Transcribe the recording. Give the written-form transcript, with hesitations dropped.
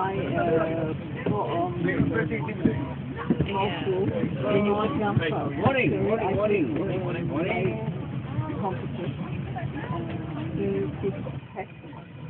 I put on muscle, then you want jump up. Morning. Competition. To this test.